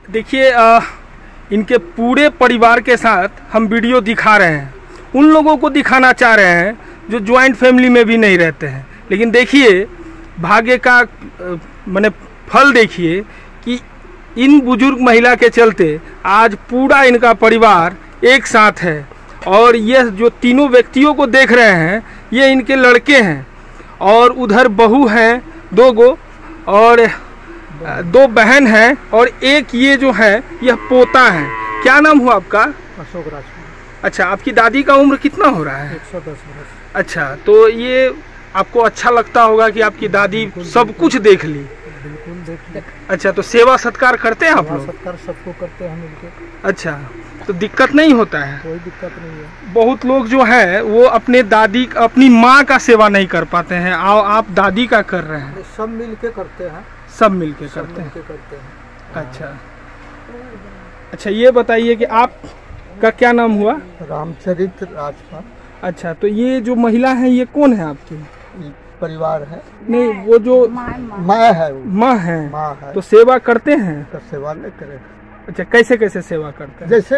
देखिए इनके पूरे परिवार के साथ हम वीडियो दिखा रहे हैं, उन लोगों को दिखाना चाह रहे हैं जो ज्वाइंट फैमिली में भी नहीं रहते हैं। लेकिन देखिए भाग्य का माने फल देखिए कि इन बुजुर्ग महिला के चलते आज पूरा इनका परिवार एक साथ है। और यह जो तीनों व्यक्तियों को देख रहे हैं ये इनके लड़के हैं, और उधर बहू हैं 2 गो, और 2 बहन हैं, और एक ये जो है यह पोता है। क्या नाम हुआ आपका? अशोक राजकुमार। अच्छा, आपकी दादी का उम्र कितना हो रहा है? 110 वर्ष। अच्छा, तो ये आपको अच्छा लगता होगा कि आपकी दादी सब कुछ देख ली। बिल्कुल देख ली। अच्छा, तो सेवा सत्कार करते हैं आप लोग? सत्कार सबको करते हैं मिलके। अच्छा, तो दिक्कत नहीं होता है? कोई दिक्कत नहीं है। बहुत लोग जो है वो अपने दादी अपनी माँ का सेवा नहीं कर पाते हैं, आप दादी का कर रहे हैं। सब मिलके करते हैं। सब मिलके करते हैं। अच्छा, ये बताइए कि आपका क्या नाम हुआ? रामचरित्र राजकुमार। अच्छा, तो ये जो महिला है ये कौन है आपकी? परिवार है। नहीं, वो जो माँ है। माँ है। माँ है। तो सेवा करते हैं? तो सेवा नहीं करे। अच्छा, कैसे कैसे सेवा करते हैं? जैसे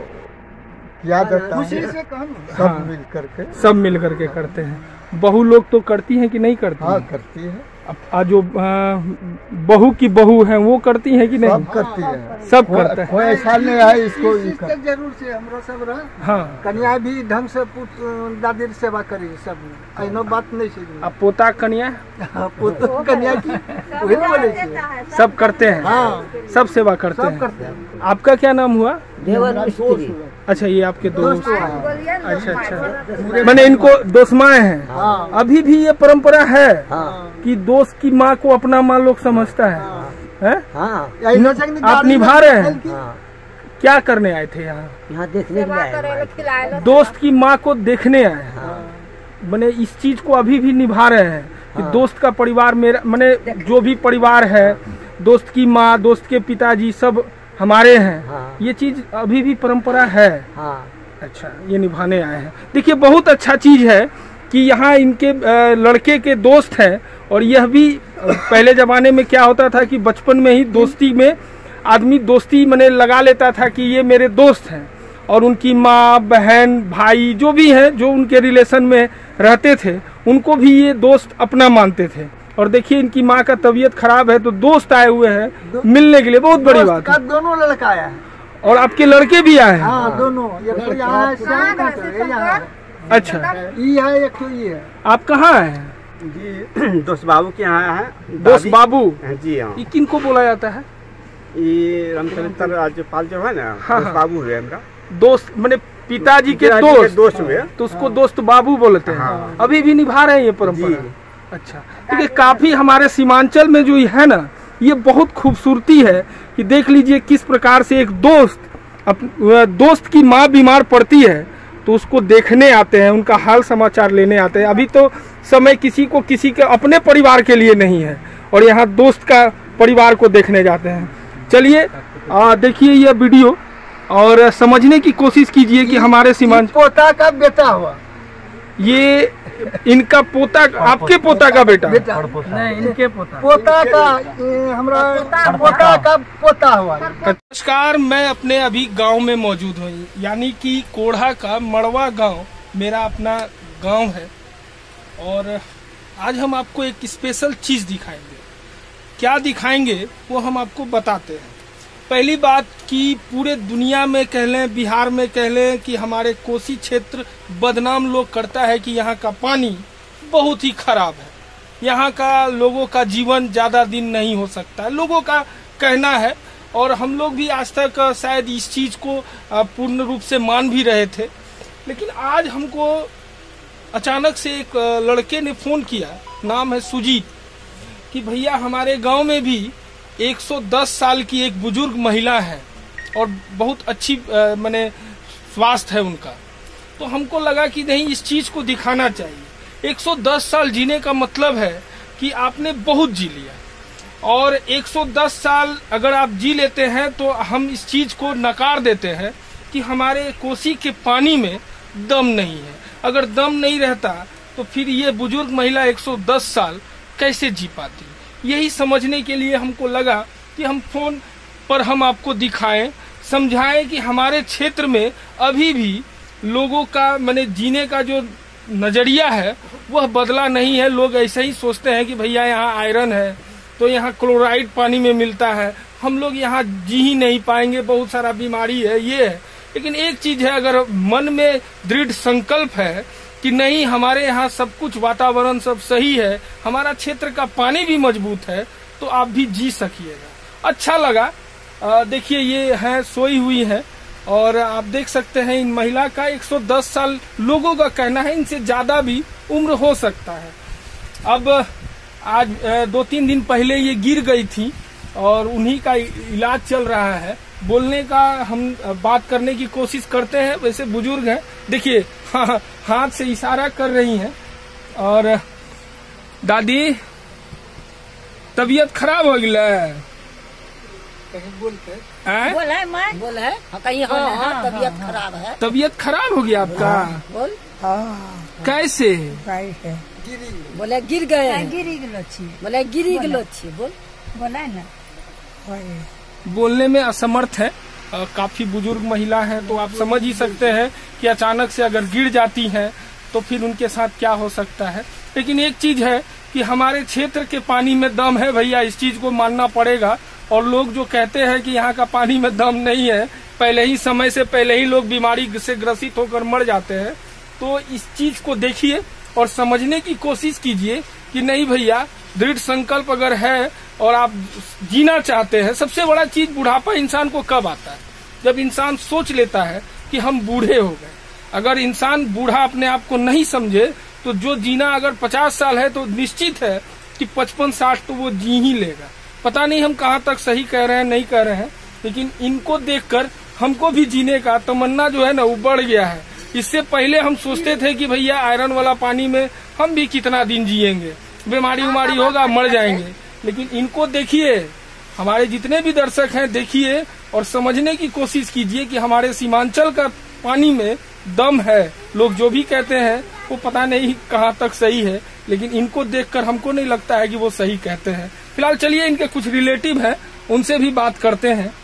किया जाता है सब मिल करके। सब मिल करके करते हैं। बहू लोग तो करती हैं कि नहीं करती? हाँ, करती है। अब जो बहू की बहू है वो करती है कि नहीं? सब करती है। सब करता है। कोई ऐसा नहीं है इसको जरूर से हमरा सब रहा। हाँ, कन्या भी ढंग से दादी सेवा करी सब। ऐनो बात नहीं है। अब पोता कन्या कन्या की वही बोले सब करते हैं। हाँ, सब सेवा करते सब हैं। करते हैं। आपका क्या नाम हुआ? देवर मिस्त्री। अच्छा, ये आपके दोस्त? अच्छा हाँ। अच्छा, मैंने इनको दोस्त माँ हैं। हाँ। अभी भी ये परंपरा है हाँ। कि दोस्त की माँ को अपना माँ लोग समझता है। हैं? हाँ। आप निभा रहे हैं? हाँ। क्या करने आए थे यहाँ? यहाँ देखने के लिए आए। दोस्त की माँ को देखने आए हैं। मैंने इस चीज को अभी भी निभा रहे हैं कि दोस्त का परिवार मेरा, मैंने जो भी परिवार है, दोस्त की माँ, दोस्त के पिताजी सब हमारे हैं। हाँ। ये चीज अभी भी परंपरा है। हाँ। अच्छा, ये निभाने आए हैं। देखिए बहुत अच्छा चीज है कि यहाँ इनके लड़के के दोस्त हैं। और यह भी पहले जमाने में क्या होता था कि बचपन में ही दोस्ती में आदमी दोस्ती मैंने लगा लेता था कि ये मेरे दोस्त हैं, और उनकी माँ, बहन, भाई जो भी हैं, जो उनके रिलेशन में रहते थे, उनको भी ये दोस्त अपना मानते थे। और देखिए इनकी माँ का तबीयत खराब है तो दोस्त आए हुए हैं मिलने के लिए, बहुत बड़ी बात है। दोनों लड़का आया है। और आपके लड़के भी आए हैं? हाँ, दोनों। अच्छा, ये है, एक तो ये है। आप कहाँ आए हैं? जी, दोस्त बाबू के यहाँ है। दोस्त बाबू? जी हाँ। ये किनको बोला जाता है? ये रामचरित्र राज्यपाल जो है ना, दोस्त बाबू हुए हमारा। दोस्त मैंने पिताजी के दोस्त हुए, तो उसको दोस्त बाबू बोलते हैं। हाँ। अभी भी निभा रहे हैं ये परंपरा? अच्छा, देखिए काफी हमारे सीमांचल में जो है ना, ये बहुत खूबसूरती है कि देख लीजिए किस प्रकार से एक दोस्त की माँ बीमार पड़ती है तो उसको देखने आते हैं, उनका हाल समाचार लेने आते हैं। अभी तो समय किसी के अपने परिवार के लिए नहीं है, और यहाँ दोस्त का परिवार को देखने जाते हैं। चलिए देखिए यह वीडियो और समझने की कोशिश कीजिए कि हमारे सीमांचल पोता का बेटा हुआ। ये इनका पोता, आपके पोता का बेटा? नहीं, इनके पोता का हमारा पोता का पोता हुआ। नमस्कार, मैं अपने अभी गांव में मौजूद हूँ, यानी कि कोढ़ा का मड़वा गांव मेरा अपना गांव है। और आज हम आपको एक स्पेशल चीज दिखाएंगे। क्या दिखाएंगे वो हम आपको बताते हैं। पहली बात कि पूरे दुनिया में कह लें, बिहार में कह लें कि हमारे कोसी क्षेत्र बदनाम लोग करता है कि यहाँ का पानी बहुत ही खराब है, यहाँ का लोगों का जीवन ज़्यादा दिन नहीं हो सकता है, लोगों का कहना है। और हम लोग भी आज तक शायद इस चीज़ को पूर्ण रूप से मान भी रहे थे। लेकिन आज हमको अचानक से एक लड़के ने फ़ोन किया, नाम है सुजीत, कि भैया हमारे गांव में भी 110 साल की एक बुजुर्ग महिला है और बहुत अच्छी माने स्वास्थ्य है उनका। तो हमको लगा कि नहीं, इस चीज़ को दिखाना चाहिए। 110 साल जीने का मतलब है कि आपने बहुत जी लिया, और 110 साल अगर आप जी लेते हैं तो हम इस चीज़ को नकार देते हैं कि हमारे कोसी के पानी में दम नहीं है। अगर दम नहीं रहता तो फिर ये बुजुर्ग महिला 110 साल कैसे जी पाती। यही समझने के लिए हमको लगा कि हम फोन पर हम आपको दिखाएं, समझाएं कि हमारे क्षेत्र में अभी भी लोगों का माने जीने का जो नजरिया है वह बदला नहीं है। लोग ऐसे ही सोचते हैं कि भैया यहाँ आयरन है तो यहाँ क्लोराइड पानी में मिलता है, हम लोग यहाँ जी ही नहीं पाएंगे, बहुत सारा बीमारी है, ये है। लेकिन एक चीज है, अगर मन में दृढ़ संकल्प है कि नहीं हमारे यहाँ सब कुछ वातावरण सब सही है, हमारा क्षेत्र का पानी भी मजबूत है, तो आप भी जी सकिएगा। अच्छा लगा। देखिए ये है सोई हुई है और आप देख सकते हैं इन महिला का 110 साल लोगों का कहना है, इनसे ज्यादा भी उम्र हो सकता है। अब आज 2-3 दिन पहले ये गिर गई थी और उन्हीं का इलाज चल रहा है। बोलने का हम बात करने की कोशिश करते हैं, वैसे बुजुर्ग हैं, देखिए हाँ, हाथ से इशारा कर रही हैं। और दादी तबीयत खराब हो गई बोला है मैं बोला है कहीं तबीयत खराब है। तबीयत खराब हो गया आपका? बोल कैसे? बोले गिर गए, बोले गिरी गलो बोल बोला ना। बोलने में असमर्थ है। काफी बुजुर्ग महिला है, तो आप समझ ही सकते हैं कि अचानक से अगर गिर जाती हैं तो फिर उनके साथ क्या हो सकता है। लेकिन एक चीज है कि हमारे क्षेत्र के पानी में दम है भैया, इस चीज को मानना पड़ेगा। और लोग जो कहते हैं कि यहाँ का पानी में दम नहीं है, पहले ही समय से पहले ही लोग बीमारी से ग्रसित होकर मर जाते हैं। तो इस चीज को देखिए और समझने की कोशिश कीजिए कि नहीं भैया, दृढ़ संकल्प अगर है और आप जीना चाहते हैं। सबसे बड़ा चीज बुढ़ापा इंसान को कब आता है? जब इंसान सोच लेता है कि हम बूढ़े हो गए। अगर इंसान बूढ़ा अपने आप को नहीं समझे तो जो जीना अगर 50 साल है तो निश्चित है कि 55-60 तो वो जी ही लेगा। पता नहीं हम कहाँ तक सही कह रहे हैं नहीं कह रहे हैं, लेकिन इनको देखकर हमको भी जीने का तमन्ना जो है ना वो बढ़ गया है। इससे पहले हम सोचते थे कि भैया आयरन वाला पानी में हम भी कितना दिन जिएंगे, बीमारी उमारी होगा, मर जाएंगे। लेकिन इनको देखिए, हमारे जितने भी दर्शक हैं देखिए और समझने की कोशिश कीजिए कि हमारे सीमांचल का पानी में दम है। लोग जो भी कहते हैं वो पता नहीं कहाँ तक सही है, लेकिन इनको देखकर हमको नहीं लगता है कि वो सही कहते हैं। फिलहाल चलिए इनके कुछ रिलेटिव हैं, उनसे भी बात करते हैं।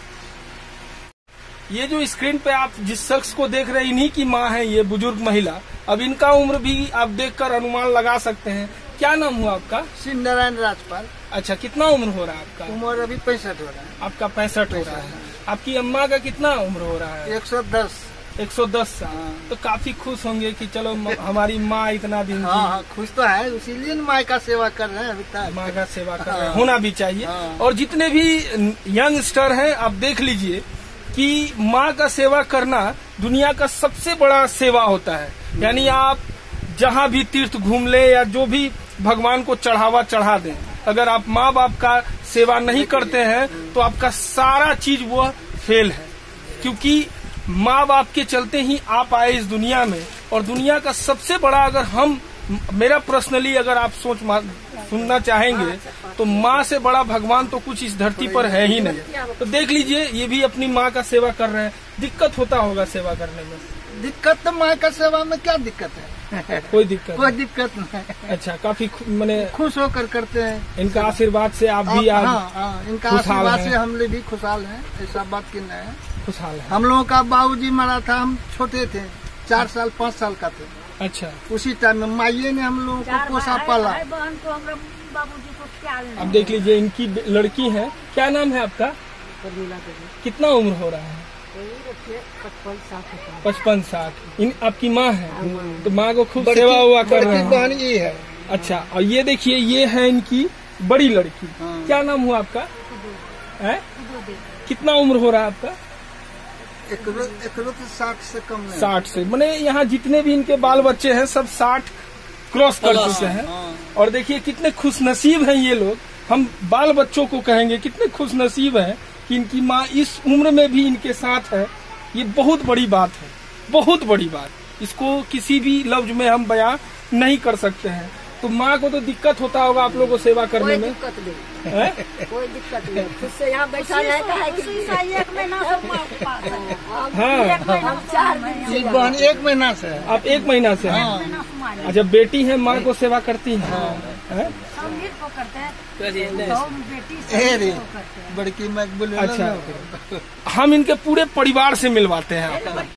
ये जो स्क्रीन पे आप जिस शख्स को देख रहे हैं, इन्हीं की माँ है ये बुजुर्ग महिला। अब इनका उम्र भी आप देखकर अनुमान लगा सकते हैं। क्या नाम हुआ आपका? सिंधनारायण राजपाल। अच्छा, कितना उम्र हो रहा है आपका? उम्र अभी 65 हो रहा है। आपका 65 हो रहा है। आपकी अम्मा का कितना उम्र हो रहा है? 110 साल। तो काफी खुश होंगे कि चलो हमारी माँ इतना दिन हाँ, खुश तो है, इसीलिए माँ का सेवा कर रहे हैं अभी तक। माँ का सेवा कर रहे हैं, होना भी चाहिए। और जितने भी यंगस्टर हैं आप देख लीजिए कि माँ का सेवा करना दुनिया का सबसे बड़ा सेवा होता है। यानी आप जहाँ भी तीर्थ घूम ले या जो भी भगवान को चढ़ावा चढ़ा दें, अगर आप माँ बाप का सेवा नहीं करते हैं तो आपका सारा चीज वो फेल है। क्योंकि माँ बाप के चलते ही आप आए इस दुनिया में। और दुनिया का सबसे बड़ा, अगर हम मेरा पर्सनली अगर आप सुनना चाहेंगे तो माँ से बड़ा भगवान तो कुछ इस धरती पर है ही नहीं। तो देख लीजिए ये भी अपनी माँ का सेवा कर रहे हैं। दिक्कत होता होगा सेवा करने में? दिक्कत तो माँ का सेवा में क्या दिक्कत है? कोई दिक्कत नहीं। अच्छा, काफी मैंने खुश होकर करते हैं। इनका आशीर्वाद से आप भी आज इनका आशीर्वाद से हम लोग भी खुशहाल हैं, ऐसा बात की नहीं है। खुशहाल है। हम लोगों का बाबूजी मरा था, हम छोटे थे, 4 साल 5 साल का थे। अच्छा, उसी टाइम में माइये ने हम लोगों को पोसा पाला। अब देख लीजिए इनकी लड़की है। क्या नाम है आपका? कितना उम्र हो रहा है? 55-60। आपकी माँ है तो माँ को खूब सेवा हुआ कर रहे हैं। ये है। अच्छा, और ये देखिए ये है इनकी बड़ी लड़की। क्या नाम हुआ आपका? है? कितना उम्र हो रहा है आपका? 60 से कम नहीं। 60 से, मैंने यहाँ जितने भी इनके बाल बच्चे हैं सब 60 क्रॉस कर चुके हैं। और देखिए कितने खुश नसीब हैं ये लोग। हम बाल बच्चों को कहेंगे कितने खुश नसीब हैं कि इनकी माँ इस उम्र में भी इनके साथ है। ये बहुत बड़ी बात है, बहुत बड़ी बात। इसको किसी भी लफ्ज में हम बयां नहीं कर सकते हैं। तो माँ को तो दिक्कत होता होगा आप लोगों को सेवा करने में? कोई दिक्कत नहीं। खुद से यहाँ बैठा रहता है कि 1 महीना से बहन 1 महीना से। आप 1 महीना से हैं? अच्छा, बेटी है, माँ को सेवा करती है? को करते हैं। बड़की मकबूल। अच्छा, हम इनके पूरे परिवार से मिलवाते हैं आपको।